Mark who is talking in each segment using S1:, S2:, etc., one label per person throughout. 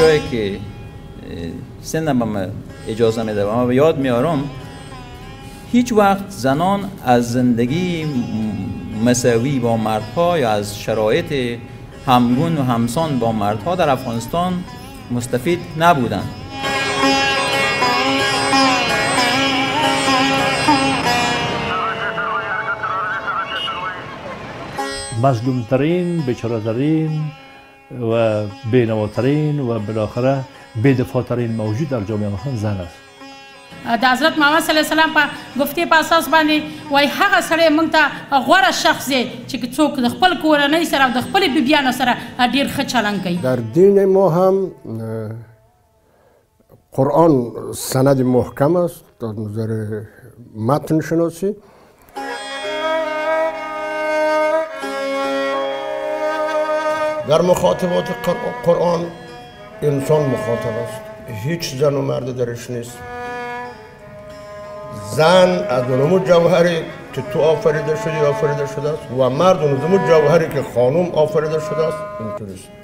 S1: جایی که سنم هم اجازه میده و من یاد میارم، هیچ وقت زنان از زندگی مساوی با مردها یا از شرایط همگون و همسان با مردها در افغانستان مستفید نبودند.
S2: مظلومترین، بیچاره‌ترین و بینواترین و بالاخره بی‌دفاع‌ترین موجود در جامعه افغان زن است.
S3: د حضرت محمد صلی الله علیه وسلم په گفته په اساس باندې وای هغه سره موږ ته غوره شخص دی چې څوک د خپل کورنۍ سره او د خپل بیبیانو سره ډیر ښه چلند کوي.
S4: در دین ما هم قرآن سند محکم است از نظر متن شناسی. در مخاطبات قرآن انسان مخاطب است، هیچ زن و مرد درش نیست. زن از اون جوهری که تو آفریده شده است و مرد اون جوهری که خانم آفریده شده است اینطوری است.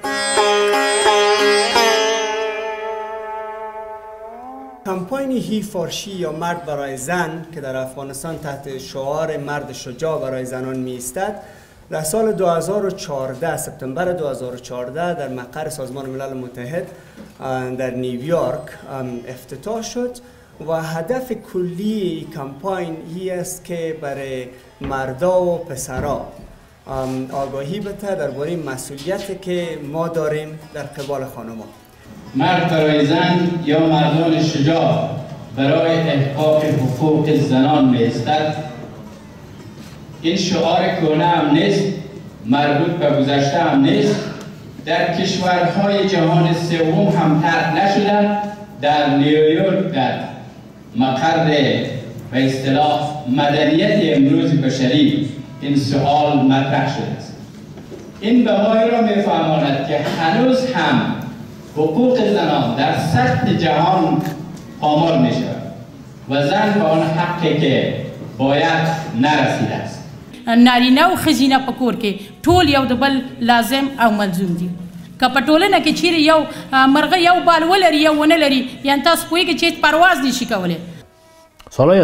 S5: کمپاین هی فارشی یا مرد برای زن که در افغانستان تحت شعار مرد شجاع برای زنان می ایستد، در سال 2014 سپتامبر 2014 در مقر سازمان ملل متحد در نیویورک افتتاح شد و هدف کلی کمپاین هی است که برای مردا و پسرا آگاهی بده درباره مسئولیتی که ما داریم در قبال خانم‌ها.
S6: مرد برای زن یا مردان شجاع برای احقاق حقوق زنان می‌ایستد. این شعار کهنه هم نیست، مربوط به گذشته هم نیست، در کشورهای جهان سوم هم طرح نشده. در نیویورک در مقر به اصطلاح مدنیت امروز بشری این سؤال مطرح شده است. این به ما را می‌فهماند که هنوز هم حقوق زنان در سطح جهان پامال می شود و زن به آن حقی که باید نرسیده است.
S3: نارینه و ښځینه په کور کې ټول یو د بل لازم او ملزوم دي. که په ټولنه کې چیرې یو مرغه یو بال ولري یا ونه لري، یعنې تاسو پوهېږئ چې هېڅ پرواز نشي کولی.
S2: سالهای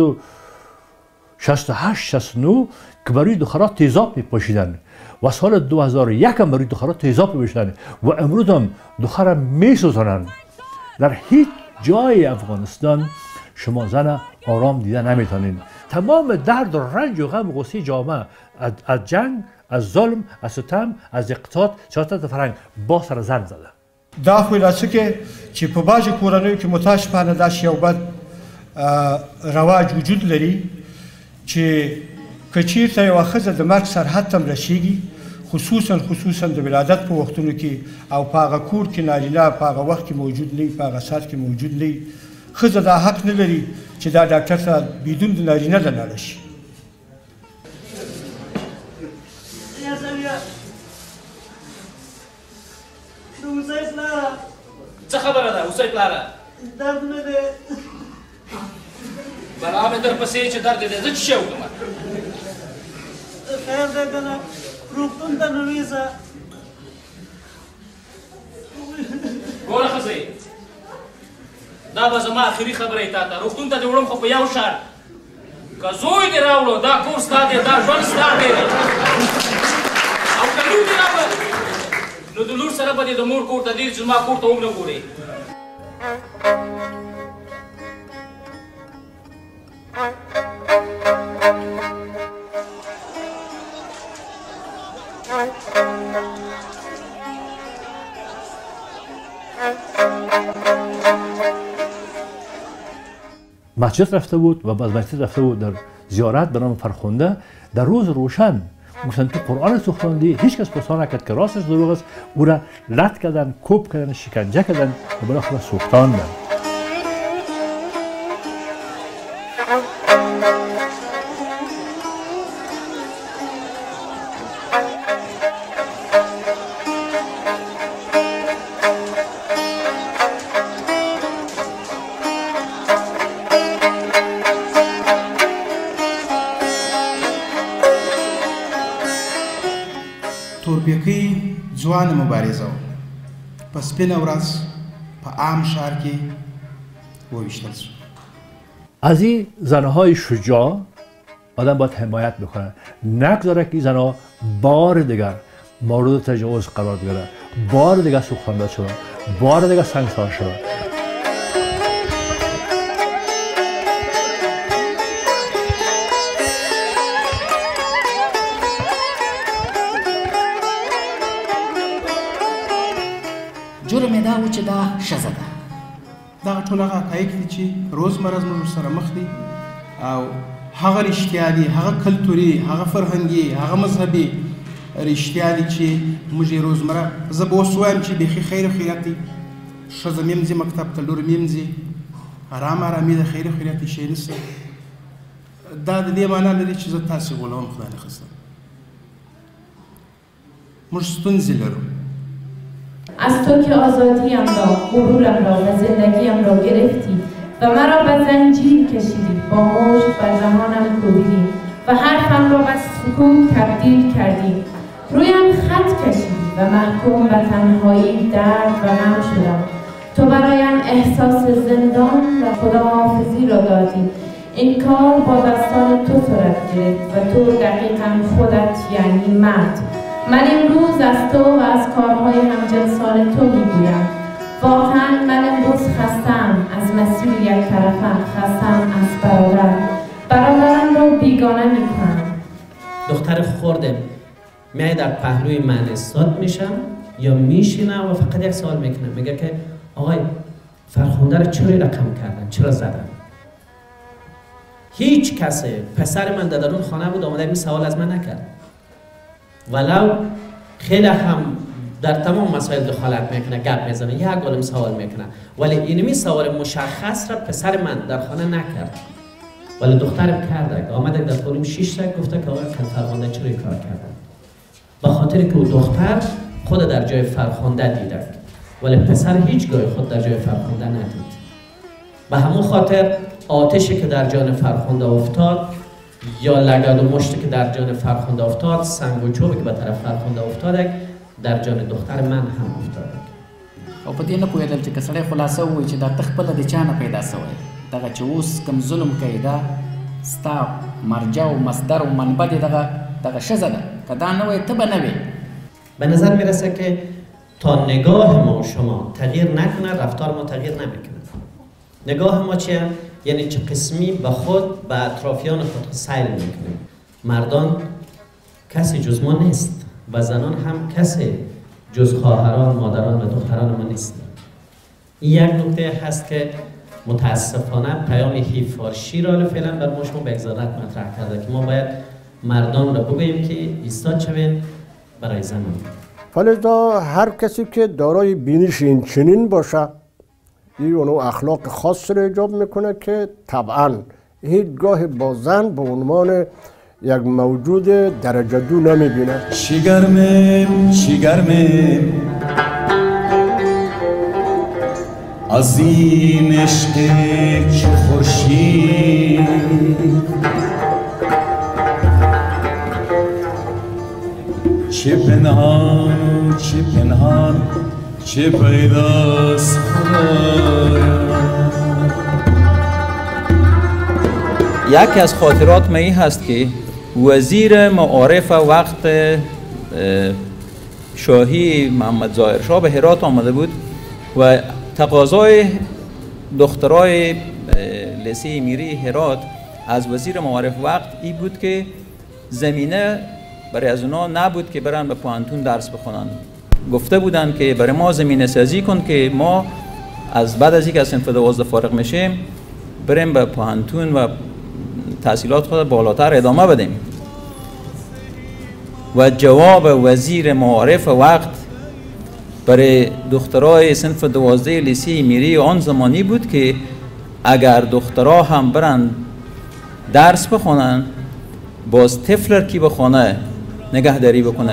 S2: 1968-69 که برای دخترها تیزاب می‌پوشیدند و سال 2001 هم برای دخترها تیزاب می‌پوشیدند و امروز هم دخترها می‌سوزانند. در هیچ جای افغانستان شما زن آرام دیده نمی‌تونید. تمام درد و رنج و غم و غصه جامعه از جنگ، از ظلم، از ستم، از اقتصاد، سیاست فرهنگ با سر زن زده.
S7: دا خو لا څه چې په بعضو کورنیو کې متاسفانه داسې یو بد رواج وجود لري چې که چېرته یوه ښځه د مرګ سرحد ته رسېږي، خصوصا د ولادت په وختونو کې او په هغه کور کې نارینه په هغه وخت کې موجود نه وي، په هغه ساعت کې موجود نه وي، ښځه دا حق نه لري چې دا ډاکټر ته بدون د نارینه ته لاړه شي.
S8: څه خبره ده اوسئ پلاره؟
S5: درد مې دی.
S8: بلا مې درپسې چې درد دی، زه څه شی وکړم؟
S5: خیر دی که نه، روغتون ته نو یوسه.
S8: ګوره ښځې، دا به زما اخري خبره یې تا ته. روغتون ته دې وړم خو په یو شرط، که زوی دې راوړو دا کور ستا دی، دا ژوند ستا دی، او که لور دې راوړه نو د لور سره به دې د مور کور ته ځي چې زما کور ته هم نه ګورې.
S2: مسجد رفته بود و بعد مسجد رفته بود در زیارت به نام فرخنده. در روز روشن گفتن تو قرآن سوختاندی، هیچ کس پرسان نکرد که راستش دروغ است. او را لط کردن، کوب کردن، شکنجه کردن و بالاخره سوختاندن.
S9: تورپیکی ځوان مبارزه و په سپینه ورځ په عام شهر کې وویشتل شو.
S2: از این زنهای شجاع آدم باید حمایت بکنه، نگذاره که زنها بار دیگر مورد تجاوز قرار بگیرن، بار دیگر سوخوانده شدن، بار دیگر سنگسار شدن.
S10: جرم یې دا و چې دا ښځه ده.
S9: دغه ټول هغه حقایق دي چې روزمره زموږ سره مخ دي او هغه رښتیا دي، هغه کلتوري، هغه فرهنګي، هغه مذهبي رښتیا دي چې موږ یې روزمره. زه به اوس وایم چې بیخي خیر و خیرات دي، ښځه مې هم ځي مکتب ته، لور مې هم ځي، ارام ارامي د خیر و خیرات شی نشته. دا د دې معنا لري چې زه تاسې غولوم، خدای نخواسته. موږ ستونزې لرو.
S11: از تو که آزادیم را، غرورم را و زندگیم را گرفتی و مرا به زنجیر کشیدی، با مشت بر دهانم کوبیدی و حرفم را به سکوت تبدیل کردی. رویم خط کشیدی و محکوم به تنهایی، درد و غم شدم. تو برایم احساس زندان و خداحافظی را دادی. این کار با دستان تو صورت گرفت و تو دقیقاً خودت یعنی مرد. من امروز از تو و از کارهای همجنسان تو میگویم. واقعا من امروز خستم از مسیر یک طرفه، خستم از برادرم رو بیگانه میکنم.
S12: دختر خوردم میای در پهلوی من استاد میشم یا میشینم و فقط یک سوال میکنم، میگه که آقای فرخنده رو چرا رقم کردن، چرا زدن؟ هیچ کسی، پسر من در اون خانه بود آمده این سوال از من نکرد، ولو خیلی هم در تمام مسائل دخالت میکنه، گپ میزنه، یک گالم سوال میکنه، ولی اینمی سوال مشخص را پسر من در خانه نکرد، ولی دخترم کرده. آمده در خونم 6 تا گفته که آقای فرخنده چرا کار کردن؟ به خاطر که او دختر خود در جای فرخنده دیده، ولی پسر هیچگاه خود در جای فرخنده ندید. به همون خاطر آتشی که در جان فرخنده افتاد یا لگد و مشتی که در جان فرخنده افتاد، سنگ و چوبی که به طرف فرخنده افتاده در جان دختر من هم افتاده.
S10: او په دې نه پوهېدل چې که سړی خلاصه ووایي چې دا ته خپله د چا نه پیدا سوی، دغه چې اوس کوم ظلم کوي دا ستا مرجع و مصدر و منبع دې دغه ښځه ده، که دا نه وایي ته به نه وې.
S12: به نظر میرسه که تا نگاه ما شما تغییر نکنه رفتار ما تغییر نمیکنه. نگاه ما چیه؟ یعنی چه قسمی به خود به اطرافیان خود سیل میکنیم. مردان کسی جز ما نیست و زنان هم کسی جز خواهران، مادران و دختران ما نیست. این یک نکته هست که متاسفانه پیام هیفارشی را فعلا بر ما شما به اگزارت مطرح کرده که ما باید مردان را بگوییم که ایستاد شوین برای زنان.
S4: فلذا هر کسی که دارای بینش این چنین باشه این اونو اخلاق خاص رو ایجاب میکنه که طبعا هیچگاه با زن به عنوان یک موجود درجه دو نمیبینه.
S13: چی گرمیم از این عشق چه خورشید، چه پنهان چه پیداست خدایا.
S1: یکی از خاطرات من این هست که وزیر معارف وقت شاهی محمد ظاهر شاه به هرات آمده بود و تقاضای دخترای لیسه میری هرات از وزیر معارف وقت این بود که زمینه برای از اونا نبود که برن به پوهنتون درس بخونن. گفته بودن که برای ما زمینه سازی کن که ما بعد از اینکه از صنف 12 فارغ میشیم بریم به پوهنتون و تحصیلات خود بالاتر ادامه بدیم. و جواب وزیر معارف وقت برای دخترای صنف 12 لیسه میری آن زمانی بود که اگر دخترها هم برن درس بخونن باز طفل کی به خانه نگهداری بکنه.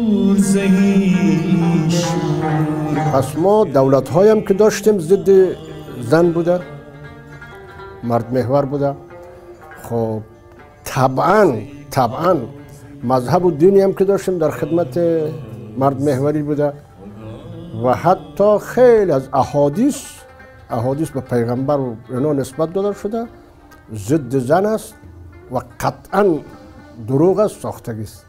S4: پس ما دولت هایم که داشتیم ضد زن بوده، مرد محور بوده. خب طبعا مذهب و دینی هم که داشتیم در خدمت مرد محوری بوده و حتی خیلی از احادیث به پیغمبر و اینا نسبت داده شده ضد زن است و قطعا دروغ است، ساختگی است.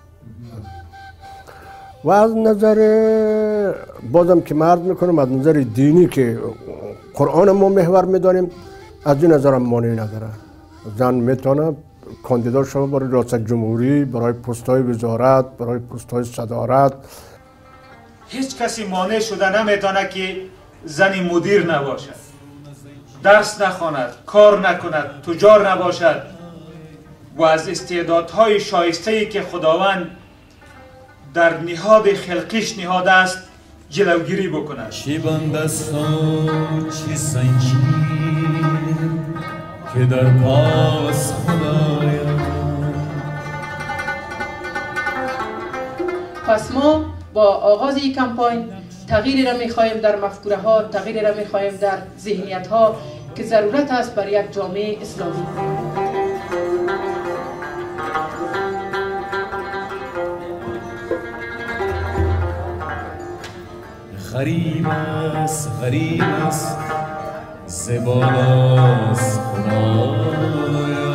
S4: و از نظر بازم که مرد میکنم، از نظر دینی که قرآن ما محور میدانیم، از این نظر هم مانعی نداره. زن میتونه کاندیدا شود برای ریاست جمهوری، برای پست‌های وزارت، برای پست‌های صدارت.
S14: هیچ کسی مانع شده نمیتونه که زنی مدیر نباشد، درس نخواند، کار نکند، تجار نباشد و از استعدادهای شایسته‌ای که خداوند در نهاد خلقیش نهاده است جلوگیری بکند.
S13: چی بندستان چی زنجیر که در پاس خدایا.
S15: پس ما با آغاز این کمپاین تغییری را می‌خواهیم در مفکوره ها، تغییری را می‌خواهیم در ذهنیت ها که ضرورت است برای یک جامعه اسلامی.
S13: غریب است زبانست خدایا.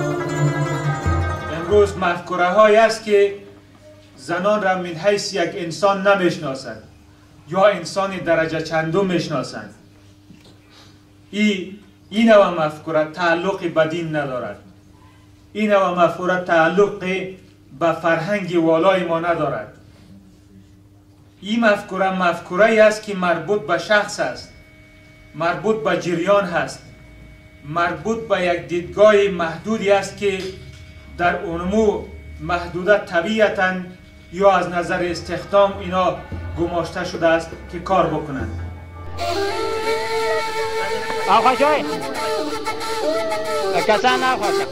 S14: امروز مفکوره هایی است که زنان را من حیث یک انسان نمیشناسند یا انسان درجه چندم میشناسند. این نوع مفکوره تعلقی به دین ندارد. این نوع مفکوره تعلقی به فرهنگ والای ما ندارد. این مفکوره است که مربوط به شخص است، مربوط به جریان هست، مربوط به یک دیدگاه محدودی است که در اونمو محدوده طبیعتاً یا از نظر استخدام اینا گماشته شده است که کار بکنند.
S16: آقا جای کسان نخواستم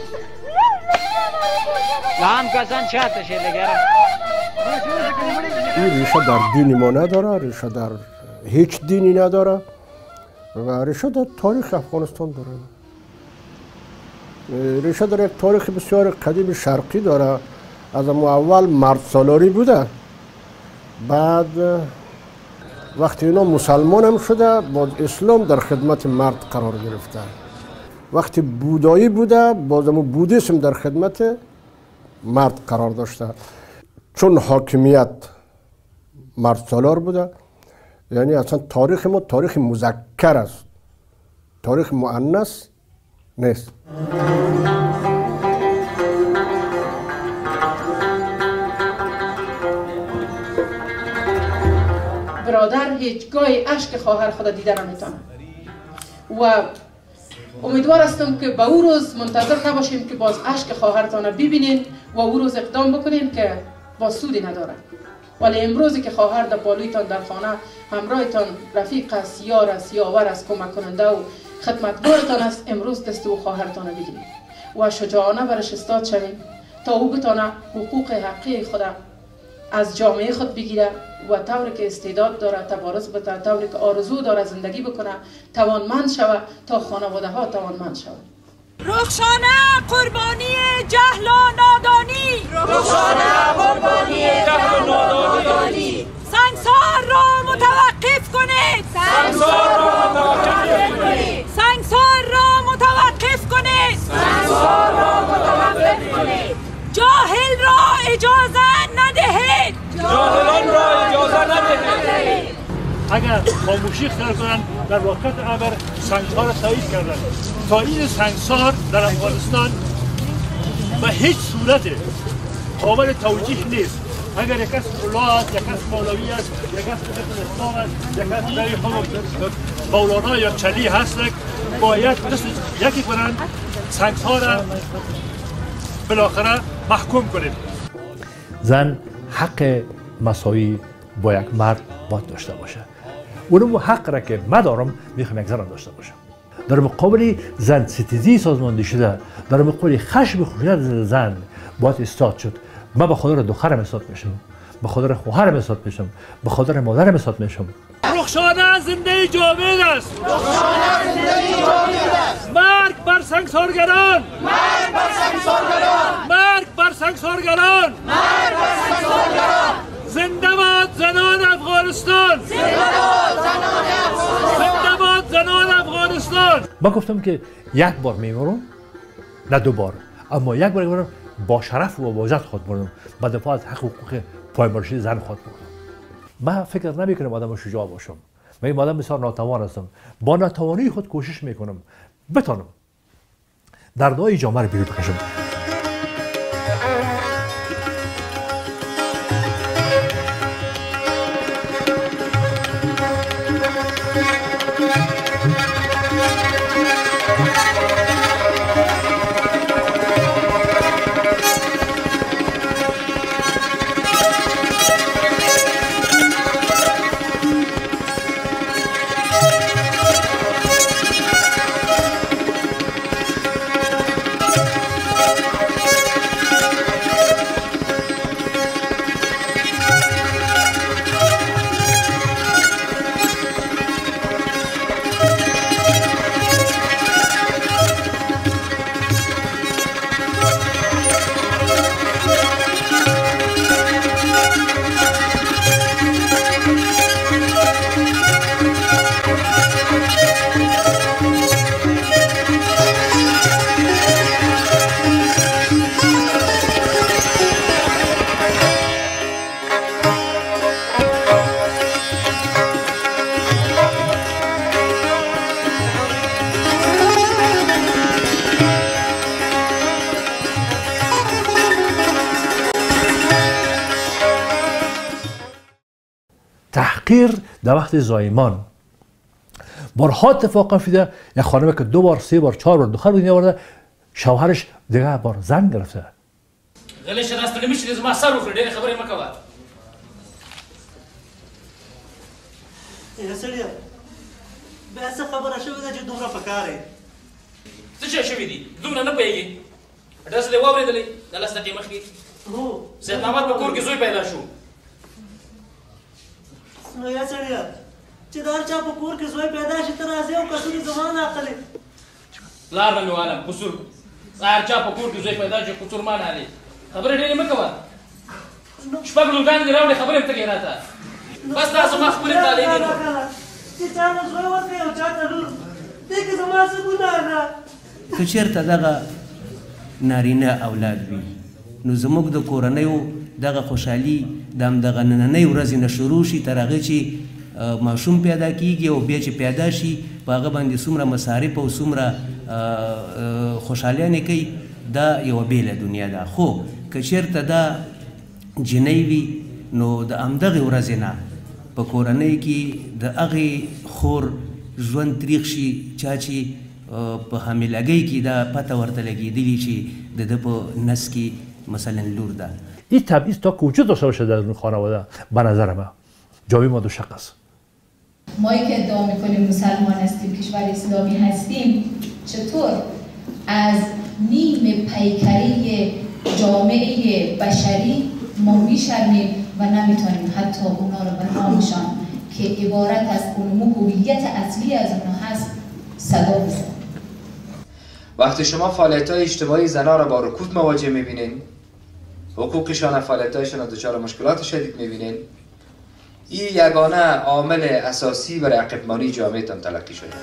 S16: هم کسان چهتشه دیگره.
S4: این ریشه در دین ما نداره، ریشه در هیچ دینی نداره و ریشه در تاریخ افغانستان داره. ریشه در یک تاریخ بسیار قدیم شرقی داره. از اول مرد سالاری بوده، بعد وقتی اینا مسلمان هم شده باز اسلام در خدمت مرد قرار گرفته. وقتی بودایی بوده باز بودیسم در خدمت مرد قرار داشته. چون حاکمیت مرد سالار بوده، یعنی اصلا تاریخ ما تاریخ مذکر است، تاریخ مؤنث نیست.
S15: برادر هیچگاه اشک خواهر خود دیده نمیتونه و امیدوار هستم که به او روز منتظر نباشیم که باز اشک خواهرتان ببینین و او روز اقدام بکنین که باز سودی نداره. ولی امروزی که خواهر در بالویتان در خانه همراهتان رفیق است، یار است، یاور است، کمک کننده و خدمتگارتان است، امروز دست او خواهرتان بگیرید و شجاعانه برش استاد شوید تا او بتانه حقوق حقیقی خود از جامعه خود بگیره و طوری که استعداد داره تبارز بده، طوری که آرزو داره زندگی بکنه، توانمند شوه تا خانواده ها توانمند شوه.
S17: رخشانه قربانی جهل و نادانی، رخشانه قربانی جهل و نادانی، سنگسار را متوقف کنید، سنگسار را متوقف کنید، سنگسار را متوقف کنید، سنگسار را متوقف کنید، جاهل را اجازه ندهید،
S16: جاهلان را اجازه ندهید.
S2: اگر خاموشی اختیار کنند در واقعیت امر سنگسار را تایید کردن. تا این سنگسار در افغانستان به هیچ صورت قابل توجیه نیست. اگر یک کس ملا است، یک کس مولوی است، یک کس اسلام است، یک کس در مولانا یا چلی هست، باید یکی کنند سنگسار را بالاخره محکوم کنیم. زن حق مساوی با یک مرد باید داشته باشه. اونم حق را که من دارم میخوام یک زن داشته باشم. در مقابل زن ستیزی سازماندهی شده، در مقابل خشم خشونت زن باید استاد شد. من به خاطر دخترم استاد میشم، به خاطر خواهرم استاد میشم، به خاطر مادرم استاد میشم.
S16: رخشانه زنده جاوید است. مرگ بر سنگسارگران. مرگ بر سنگسارگران. زنده باد زنان افغانستان. زنده باد زنان افغانستان.
S2: من گفتم که یک بار میمرم، نه دو بار، اما یک بار میمرم با شرف و با عزت خود مردم، با دفاع از حقوق پایمالشی زن خود مردم. من فکر نمیکنم آدم شجاع باشم. من این آدم بسیار ناتوان هستم. با ناتوانی خود کوشش میکنم بتانم دردهای جامعه رو بیرون بکشم. تحقیر در وقت زایمان بارها اتفاق افتاده. یک خانم که 2 بار 3 بار 4 بار دختر به دنیا آورده، شوهرش دیگه بار زن گرفته.
S8: غلیش راست نمیشه زما سر وکړه ډېرې خبرې مه کوه.
S18: سړیه بیا څه خبره شوې ده چې دومره په کار یې؟
S8: څه شی شوي دي؟ دومره نه پوهېږې؟ اډرس دې واورېدلی د 10 دقیقې مخکې؟
S18: هو.
S8: سید محمد په کور کې زوی پیدا شو.
S18: نو یا سړیه چې د هر چا په کور کې زوی پیدا شي ته راځې او قصور یې زما نه اخلې.
S8: پلار به مې والم قصور د هر چا په کور کې زوی پیدا شي قصور ما نه هلې. خبرې ډېرې مه کوه. شپږ لوګانې دې راوړې خبرې هم ته کوې راته. بس دا زما خپلې تعلیمي دي.
S18: چې چا ته زوی ورکړې او چا ته لور، دې کې زما څه ګناه ده؟
S19: که چېرته دغه نارینه اولاد وي نو زموږ د کورنیو دغه خوشحالي د همدغه نننۍ ورځې نه شروع شي تر هغه چې ماشوم پیدا کیږي او بیا چې پیدا شي په هغه باندې څومره مصارف او څومره خوشحالیانې کوي، دا یوه بېله دنیا ده. خو که چېرته دا جنۍ وي نو د همدغې ورځې نه په کورنۍ کې د هغې خور ژوند تریخ شي چا چې په حاملګۍ کې دا پته ورته لګېدلي چې د ده په نس کې مثلا لور ده.
S2: این تبعیض تا کجا داشته باشه در اون خانواده؟ به نظر من جامعه ما دو شق است.
S20: مایی که ادعا میکنیم مسلمان هستیم، کشور اسلامی هستیم، چطور از نیم پیکری جامعه بشری ما میشرمیم و نمیتونیم حتی اونا رو به نامشان که عبارت از اون هویت اصلی از اونها هست صدا بزنیم.
S21: وقتی شما فعالیت‌های اجتماعی زنان را با رکود مواجه می‌بینین، حقوقشان و فعالیت‌هایشان را دچار مشکلات شدید می‌بینین، این یگانه عامل اساسی برای عقب‌مانی جامعه‌تان تلقی شده.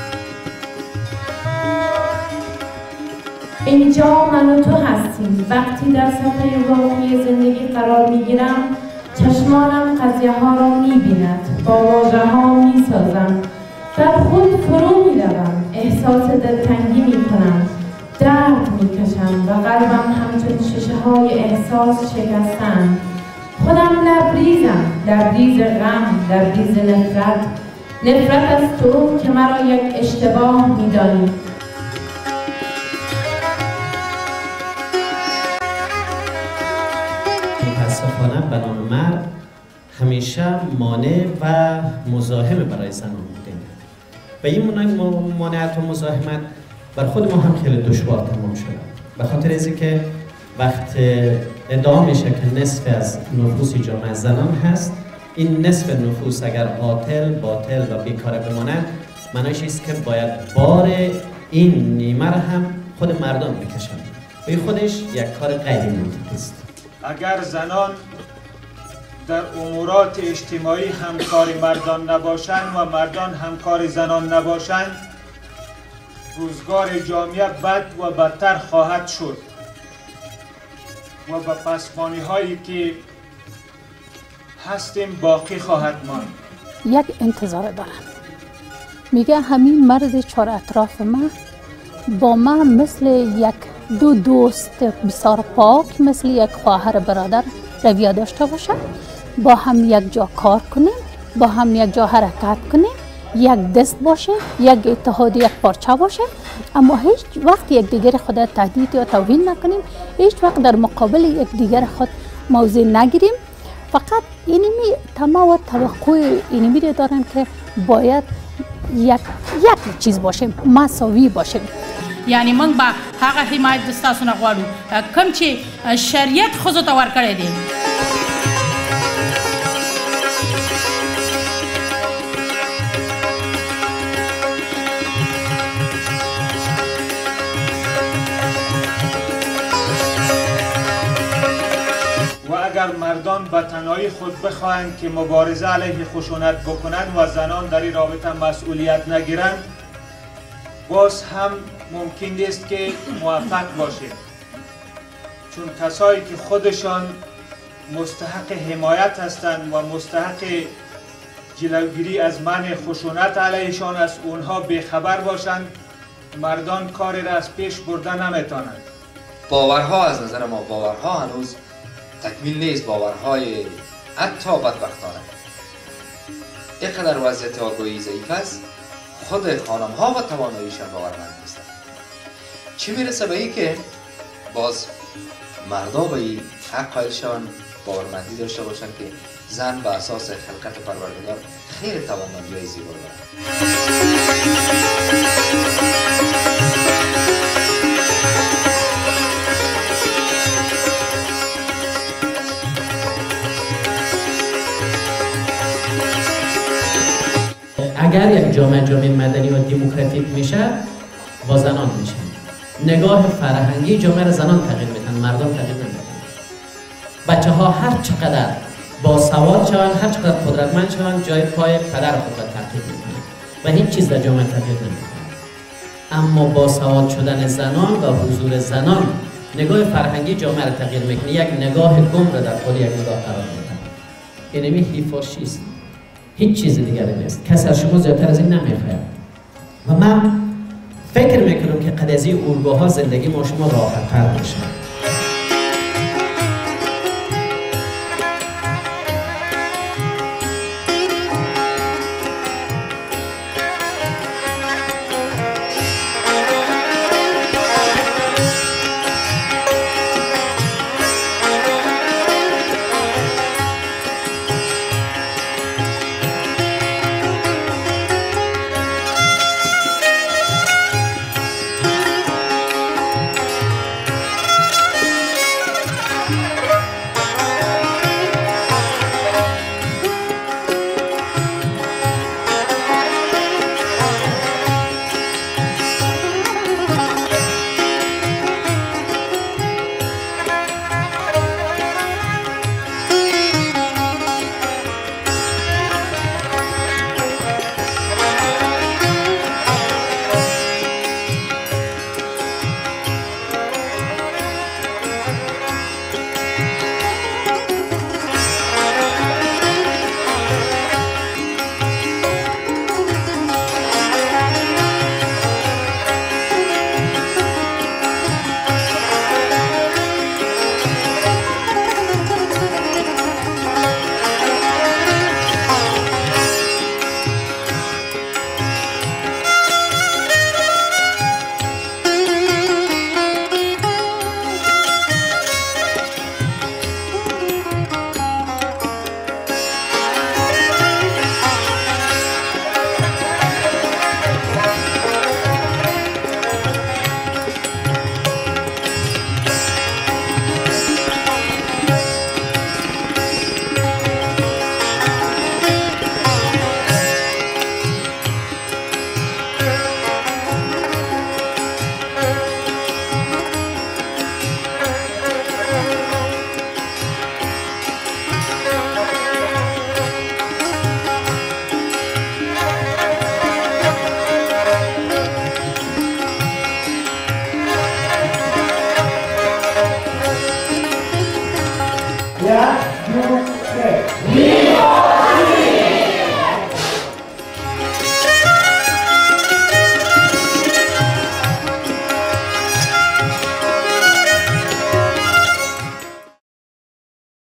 S11: اینجا من و تو هستیم. وقتی در صفحه واقعی زندگی قرار میگیرم چشمانم قضیه ها را میبیند، با واژه ها میسازم، در خود فرو میروم، احساس دلتنگی میکنم، درد میکشم و قلبم همچون شیشه های احساس شکستند. خودم لبریز غم، لبریز نفرت از تو که مرا یک اشتباه میدانی.
S12: متاسفانه به نام مرد همیشه مانع و مزاحم برای زنان بوده و این مانعت و مزاحمت بر خود ما هم خیلی دشوار تمام شده، به خاطر از اینکه وقت ادعا میشه که نصف از نفوس جامعه زنان هست این نصف نفوس اگر عاطل باطل و بیکار بمانند معنیش است که باید بار این نیمه را هم خود مردم بکشند و این خودش یک کار غیر منطقی است.
S14: اگر زنان در امورات اجتماعی همکار مردان نباشند و مردان همکار زنان نباشند روزگار جامعه بد و بدتر خواهد شد و به پسمانی هایی که هستیم باقی خواهد ماند.
S6: یک انتظار دارم، میگه همین مرد چهار اطراف من با من مثل یک دو دوست بسیار پاک، مثل یک خواهر برادر رویه داشته باشه، با هم یک جا کار کنیم، با هم یک جا حرکت کنیم، یک دست باشه، یک اتحاد، یک پارچه باشه، اما هیچ وقت یک دیگر خود تهدید یا توهین نکنیم، هیچ وقت در مقابل یک دیگر خود موضع نگیریم. فقط اینمی طمع و توقع اینمی دارم که باید یک چیز باشیم، مساوی باشیم.
S3: یعنی من با هغه حمایت د تاسو نه غواړو کوم چې شریعت ښځو ته ورکړی دی.
S14: و اگر مردان به تنهایی خود بخواهند که مبارزه علیه خشونت بکنند و زنان در این رابطه مسئولیت نگیرند باز هم ممکن نیست که موفق باشیم، چون کسایی که خودشان مستحق حمایت هستند و مستحق جلوگیری از منع خشونت علیهشان از اونها بیخبر باشند مردان کاری را از پیش بردن نمیتونند.
S21: باورها از نظر ما باورها هنوز تکمیل نیست، باورهای حتی بدبختانه. اینقدر وضعیت آگاهی ضعیف است خود خانم ها و تواناییشان باورمند نیستند. چی میرسه به این که باز مردا به این حق قائل شوند، باورمندی داشته باشند که زن به اساس خلقت پروردگار خیر توانمندی‌های زیبا دارد.
S12: اگر یک جامعه مدنی و دموکراتیک میشه با زنان میشه. نگاه فرهنگی جامعه را زنان تغییر میدن، مردم تغییر نمیدن. بچه ها هر چقدر با سواد شوند، هر چقدر قدرتمند شوند، جای پای پدر خود را تعقیب میکنن و هیچ چیز در جامعه تغییر نمیکنه. اما با سواد شدن زنان و حضور زنان نگاه فرهنگی جامعه را تغییر میکنه، یک نگاه گم را در قول یک نگاه قرار میدن. اینمی هیفاشی است، هیچ چیز دیگری نیست. کسی از شما زیادتر از این نمیخواهد و من فکر میکنم که قد از این الگوها زندگی ما شما راحت تر میشه.